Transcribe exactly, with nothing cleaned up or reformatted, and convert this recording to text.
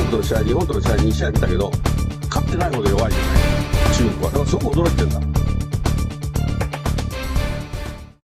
との試合、日本との試合に試合見たけど、勝ってないほど弱いじゃない、中国は。だからすごく驚いてるんだ。